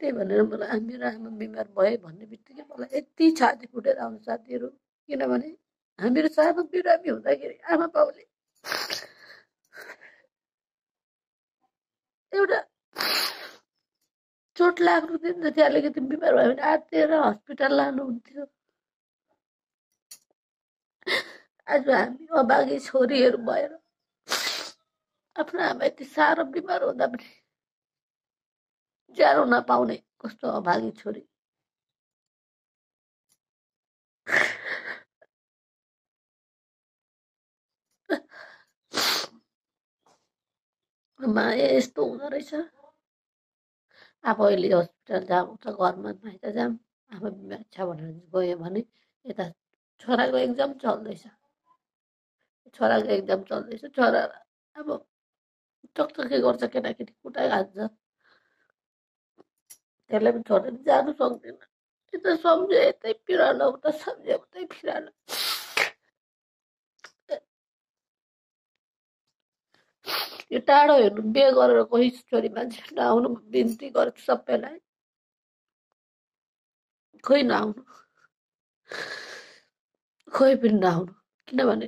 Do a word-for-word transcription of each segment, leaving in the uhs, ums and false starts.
त्यही भनेर मलाई मेरो आमा बिमार भयो भन्ने बित्तिकै मलाई यति छाती फुटेर आउँछ साथीहरू। किनभने हामीहरू सानो बिरामी हुँदाखेरि आमा बाउले एउटा चोट लाग्नु दिन जति अलिकति बिमार भयो भने आत्तिएर हस्पिटल लानुहुन्थ्यो। आज हामी अभागी छोरीहरू भएर आफ्नो आमा यति साह्रो बिमार हुँदा पनि ज्यारो नपाउने कस्तो अभागी छोरी। माया यस्तो हुँदो रहेछ। अब अहिले हस्पिटल जान्छ घरमा माइत जाम आमा बिमार छ भनेर गयो भने यता छोराको एक्जाम चल्दैछ छोराको एक्जाम चल्दैछ छोरा अब टकटके गर्छ केटाकेटी कुटाइ हाल्छ त्यसलाई पनि छोडेर जानु सक्दैन। यता सम्झ्यो यतै पिरालो उता सम्झ्यो उतै पिरालो। यो टाढो हेर्नु बिहे गरेर कोही छोरी मान्छे नआउनु बिन्ती गर्छु सबैलाई। खोइ नआउनु खोइ पनि नआउनु किनभने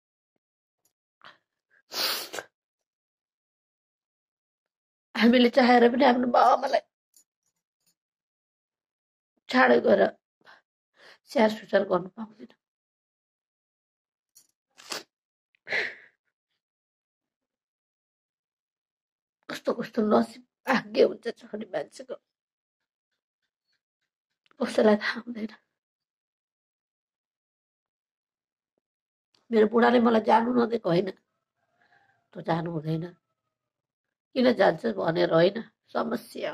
हामीले चाहेर पनि आफ्नो बाउ आमालाई छाडे गएर स्याहार सुसार गर्नु पाउँदैन। कस्तो कस्तो नसिब भाग्य हुन्छ छोरी मान्छेको कसैलाई थाहा हुँदैन। मेरो बुढाले मलाई जानु नदिएको होइन त जानु हुँदैन किन जान्छ भनेर होइन समस्या हो।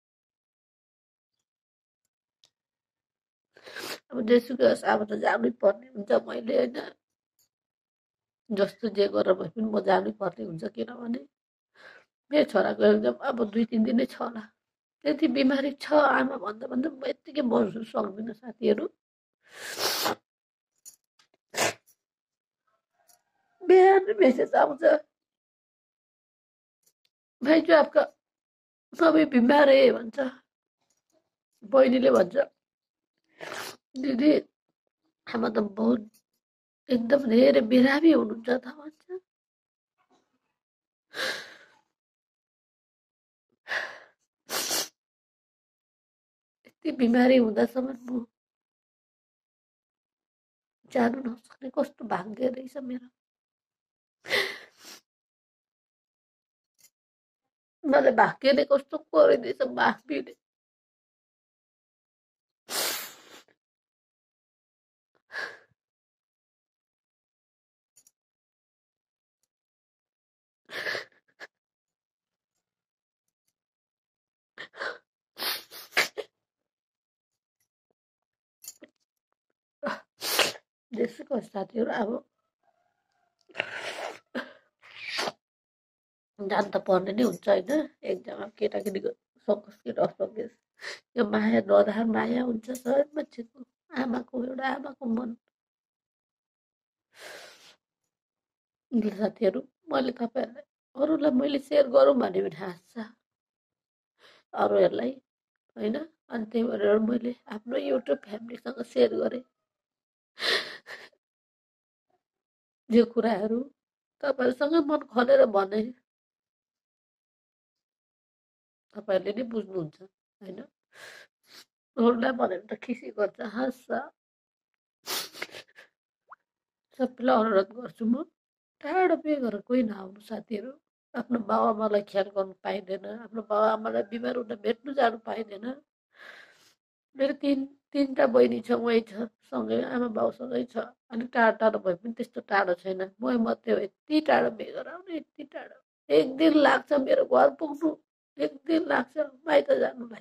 अब जेसुकै होस् अब त जानै पर्ने हुन्छ मैले होइन जस्तो जे गरेर भए पनि म जानै पर्ने हुन्छ किनभने मेरो छोराको एकदम अब दुई तिन दिनै छ होला त्यति बिमारी छ आमा भन्दा भन्दा म यत्तिकै बस्नु सक्दिनँ साथीहरू। बिहान मेसेज आउँछ भाइ जो आपका सबै बिमार है भन्छ बहिनीले भन्छ दिदी आमा त बहुत एकदम धेरै बिरामी हुनुहुन्छ त भन्छ। यति बिमारी हुँदासम्म म जानु नसक्ने कस्तो भाग्य रहेछ मेरो। मलाई भाग्यले कस्तो गरिदिएछ माफीले। जेसुकै होस् साथीहरू अब जानु त पर्ने नै हुन्छ होइन एक्जाम अब केटाकेटीको सकोस् कि नसकोस् यो माया नधार माया हुन्छ सबै मान्छेको आमाको एउटा आमाको मन। साथीहरू मैले तपाईँहरूलाई अरूलाई मैले सेयर गरौँ भने पनि हाँस्छ अरूहरूलाई होइन अनि त्यही भएर मैले आफ्नो युट्युब फ्यामिलीसँग सेयर गरेँ यो कुराहरू तपाईँहरूसँग मन खोलेर भने तपाईँहरूले नै बुझ्नुहुन्छ होइन। अरूलाई भनेर त खिसी गर्छ हाँस्छ। सबैलाई अनुरोध गर्छु म टाढो बिहे गरेर कोही नआउनु साथीहरू। आफ्नो बाउ आमालाई ख्याल गर्नु पाइँदैन आफ्नो बाउ आमालाई बिमार हुँदा भेट्नु जानु पाइँदैन। मेरो तिन तिनवटा बहिनी छ उहीँ छ सँगै आमा बाउसँगै छ अलिक टाढो टाढो भए पनि त्यस्तो टाढो छैन मै मात्रै हो यति टाढो बिहे गरेर आउनु यति टाढो एक दिन लाग्छ मेरो घर पुग्नु एक दिन लाग्छ माइत जानुलाई।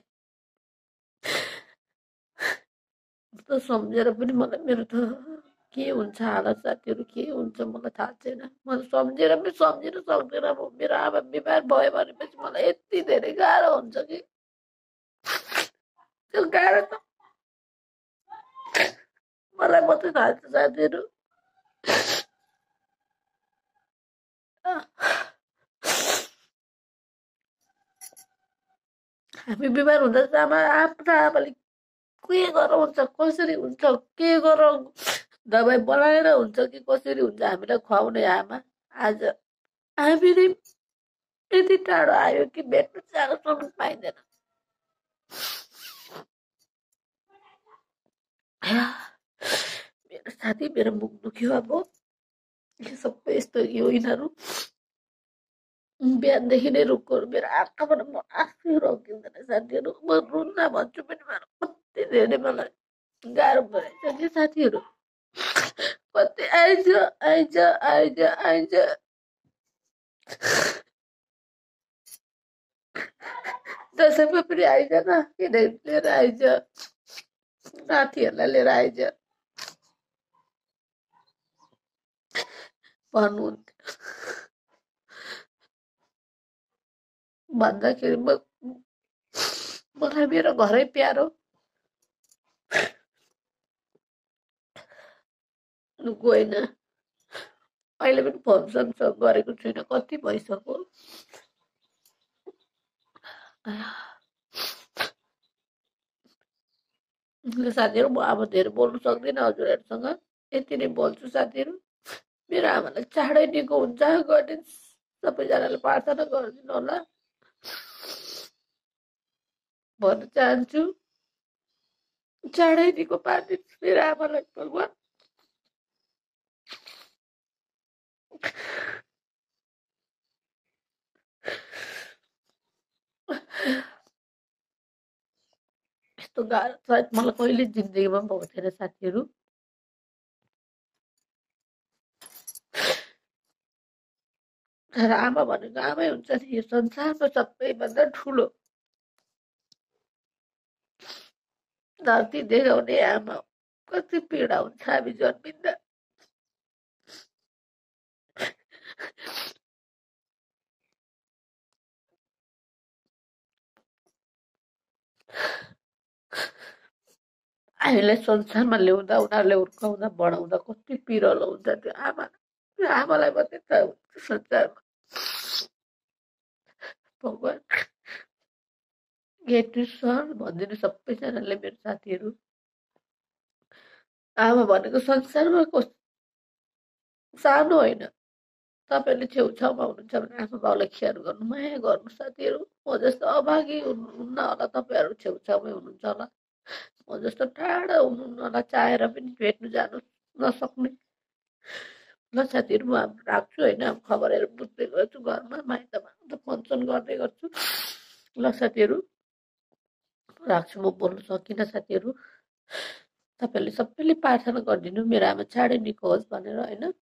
त सम्झेर पनि मलाई मेरो त के हुन्छ हालत साथीहरू के हुन्छ मलाई थाहा छैन। मैले सम्झेर पनि सम्झिन सक्दिनँ म मेरो आमा बिमार भयो भनेपछि मलाई यति धेरै गाह्रो हुन्छ कि त्यो गाह्रो त मलाई मात्रै थाहा छ साथीहरू। हामी बिमार हुँदा चाहिँ आमा आफ्ना आमाले के गरेर हुन्छ कसरी हुन्छ के गरेर दबाई बनाएर हुन्छ कि कसरी हुन्छ हामीलाई खुवाउने आमा आज हामी नै यति टाढो आयो कि भेट्नु जान सक्नु पाइँदैन। मेरो साथी मेरो मुख दुख्यो अब सबै यस्तो यो यिनीहरू बिहानदेखि नै रुखको मेरो आँखाबाट म आफै रोकिँदैन साथीहरू म रुन्न भन्छु पनि मेरो कति धेरै मलाई गाह्रो परेछ कि साथीहरू कति आइज आइज आइज आइज दसैँमा पनि आइज न किन लिएर आइज साथीहरूलाई लिएर आइज भन्नुहुन्थ्यो भन्दाखेरि म मलाई मेरो घरै प्यारो गएन। अहिले पनि फोन सोन गरेको छुइनँ कति भइसक्यो। साथीहरू म अब धेरै बोल्नु सक्दिनँ हजुरहरूसँग यति नै बोल्छु साथीहरू। मेरो आमालाई चाँडै निको हुन्छ गरिदिनु सबैजनाले प्रार्थना गरिदिनु होला भन्न चाहन्छु। चाँडै निको पारिदिनु मेरो आमालाई भगवान्। यस्तो गाह्रो सायद मलाई कहिले जिन्दगीमा भएको थिएन साथीहरू। तर आमा भनेको आमै हुन्छ नि यो संसारमा सबैभन्दा ठुलो धरती देखाउने आमा कति पीडा हुन्छ हामी जन्मिँदा। हामीलाई संसारमा ल्याउँदा उनीहरूले हुर्काउँदा बढाउँदा कति पिरलो हुन्छ त्यो आमा त्यो आमालाई मात्रै थाहा हुन्छ संसारमा। भगवान् गेट सर भनिदिनु सबैजनाले मेरो साथीहरू। आमा भनेको संसारमा कस सानो होइन। तपाईँहरूले छेउछाउमा हुनुहुन्छ भने आफ्नो बाउलाई खेयर गर्नु माया गर्नु साथीहरू। म जस्तो अभागी हुनुहुन्न होला तपाईँहरू छेउछाउमै हुनुहुन्छ होला म जस्तो टाढा हुनुहुन्न होला चाहेर पनि भेट्नु जानु नसक्ने। ल साथीहरू म राख्छु होइन खबरहरू बुझ्दै गर्छु घरमा माइतमा त फोनसोन गर्दै गर्छु। ल साथीहरू राख्छु म बोल्नु सकिनँ साथीहरू। तपाईँहरूले सबैले प्रार्थना गरिदिनु मेरो आमा चाँडै निको होस् भनेर होइन।